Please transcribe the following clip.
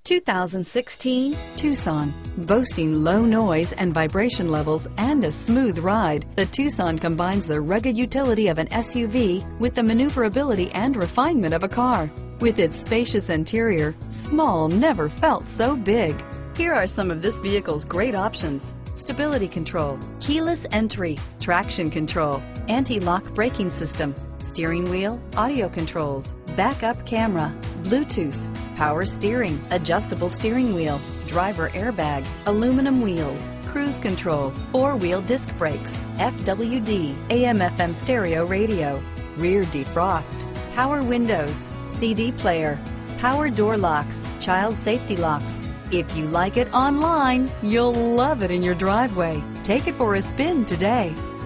2016 Tucson. Boasting low noise and vibration levels and a smooth ride, the Tucson combines the rugged utility of an SUV with the maneuverability and refinement of a car. With its spacious interior, small never felt so big. Here are some of this vehicle's great options: stability control, keyless entry, traction control, anti-lock braking system, steering wheel audio controls, backup camera, Bluetooth, power steering, adjustable steering wheel, driver airbag, aluminum wheels, cruise control, four-wheel disc brakes, FWD, AM/FM stereo radio, rear defrost, power windows, CD player, power door locks, child safety locks. If you like it online, you'll love it in your driveway. Take it for a spin today.